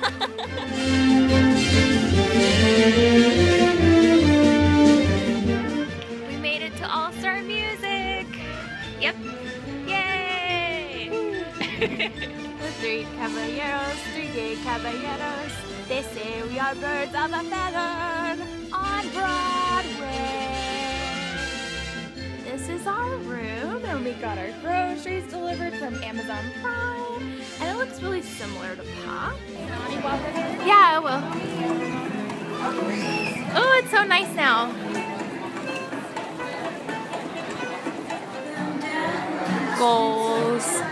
We made it to All-Star Music. Yep. Yay! The three caballeros, three gay caballeros. They say we are birds of a feather on Broadway. This is our room, and we got our groceries delivered from Amazon Prime, and it looks really similar to Pop. Yeah, I will. Oh, it's so nice now. Goals.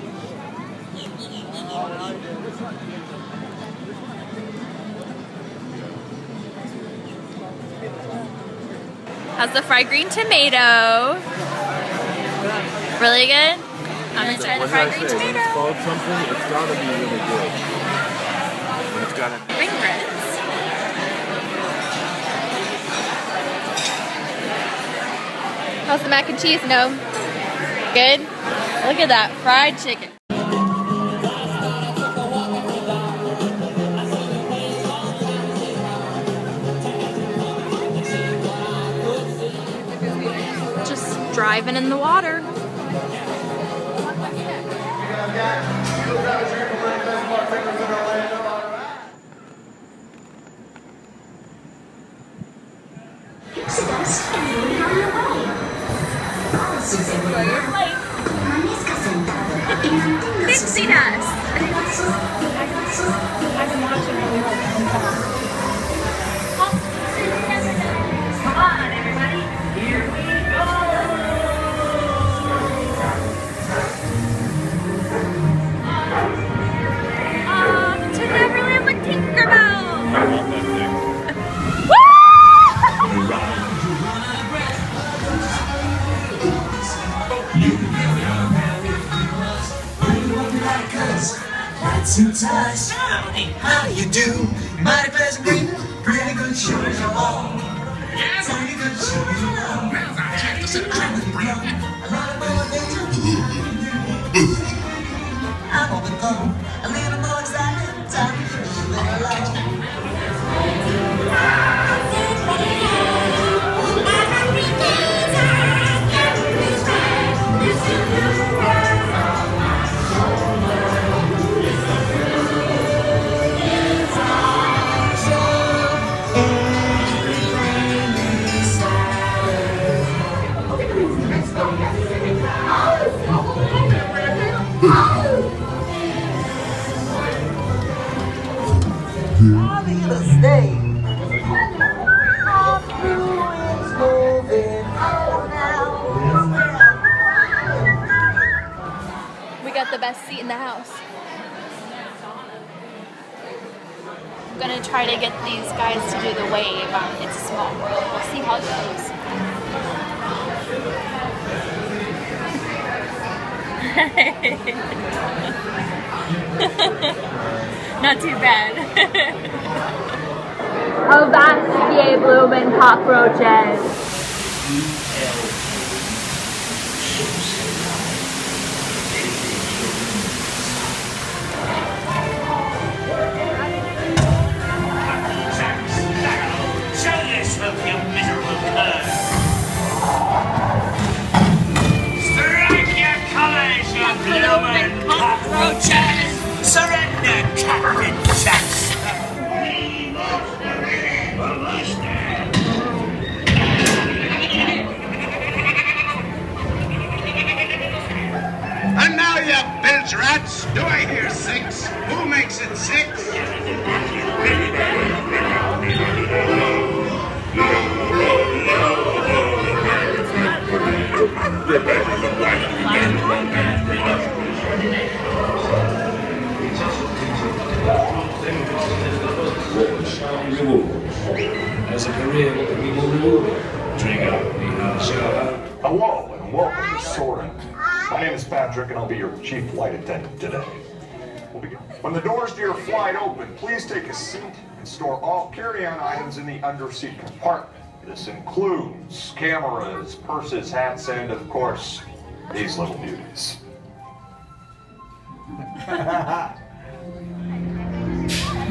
How's the fried green tomato? Really good? I'm gonna try the fried green tomato. It's called something, it's gotta be really good. It's gotta be. Ring grits. How's the mac and cheese? No? Good? Look at that fried chicken. Driving in the water. Dixie dust. Come on, everybody. Here we go. To Neverland with Tinkerbell! I love that thing. How you do? Mighty pleasant greeting, pretty good show you all. Pretty good show you all. I'm on the go, a little more excited, time to We got the best seat in the house. I'm gonna try to get these guys to do the wave. It's a small world. We'll see how it goes. Not too bad. Avast bloomin' cockroaches. cockroaches! Surrender, Captain Jackson! And now, you bilge rats, do I hear 6? Who makes it 6? As a career, what can we more reward? Drink up, we have a shower. Hello and welcome to Soarin. My name is Patrick and I'll be your chief flight attendant today. We'll begin. When the doors to your flight open, please take a seat and store all carry-on items in the underseat compartment. This includes cameras, purses, hats, and of course, these little beauties.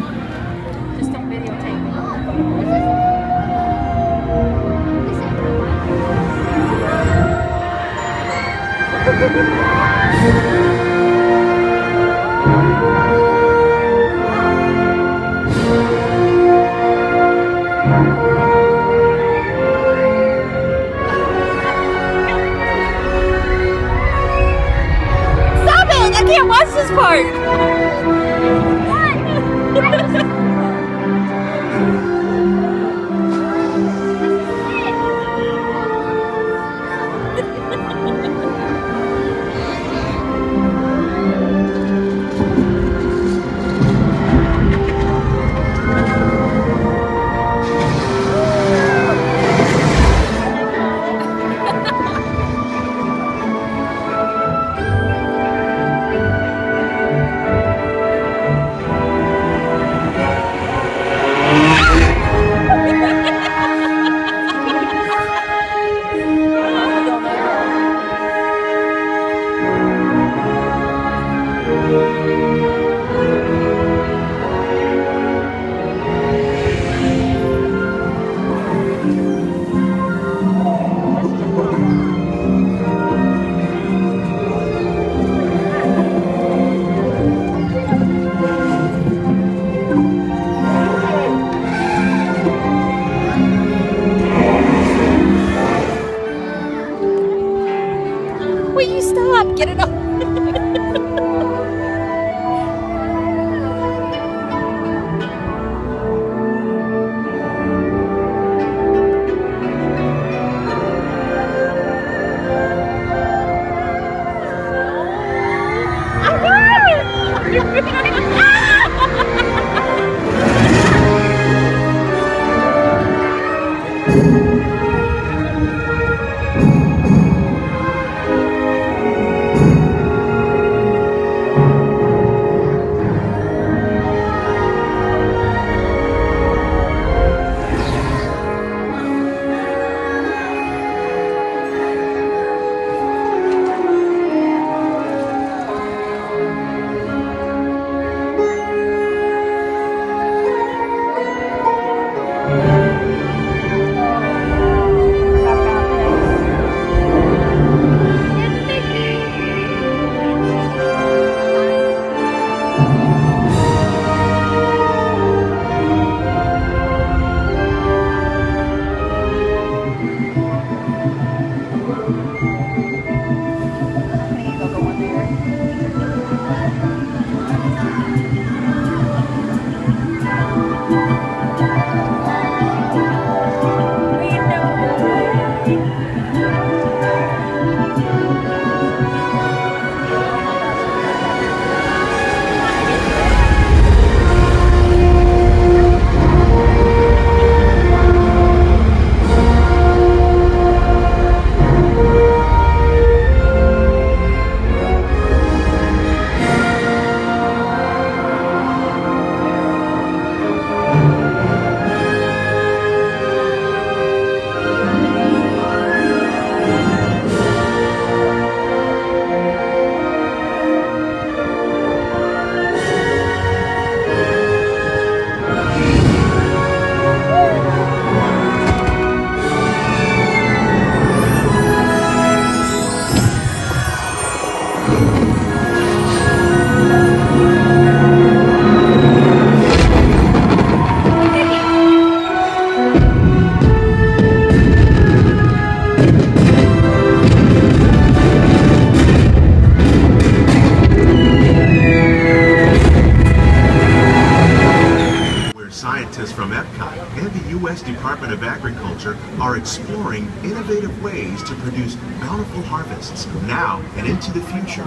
Scientists from Epcot and the U.S. Department of Agriculture are exploring innovative ways to produce bountiful harvests now and into the future.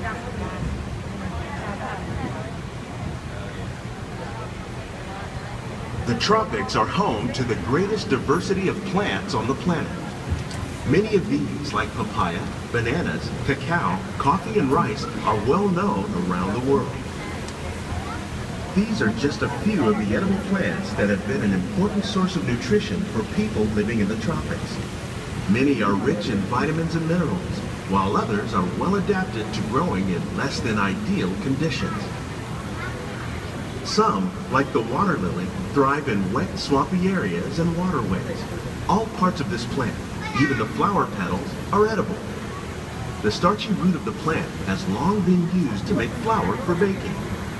The tropics are home to the greatest diversity of plants on the planet. Many of these, like papaya, bananas, cacao, coffee, and rice, are well known around the world. These are just a few of the edible plants that have been an important source of nutrition for people living in the tropics. Many are rich in vitamins and minerals, while others are well adapted to growing in less than ideal conditions. Some, like the water lily, thrive in wet, swampy areas and waterways. All parts of this plant, even the flower petals, are edible. The starchy root of the plant has long been used to make flour for baking.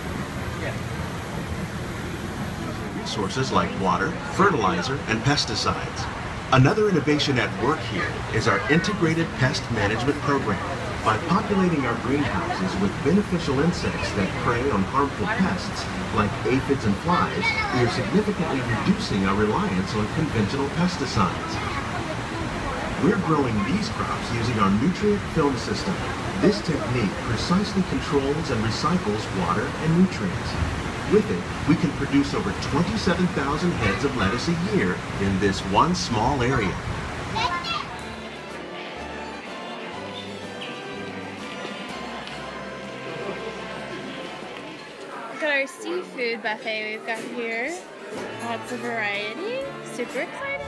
Resources like water, fertilizer, and pesticides. Another innovation at work here is our integrated pest management program. By populating our greenhouses with beneficial insects that prey on harmful pests, like aphids and flies, we are significantly reducing our reliance on conventional pesticides. We're growing these crops using our nutrient film system. This technique precisely controls and recycles water and nutrients. With it, we can produce over 27,000 heads of lettuce a year in this one small area. Look at our seafood buffet we've got here. Lots of variety. Super exciting.